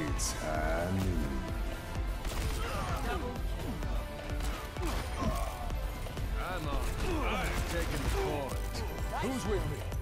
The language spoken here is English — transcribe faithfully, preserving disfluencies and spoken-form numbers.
It's high noon. I'm on. I'm taking the point. Who's with me?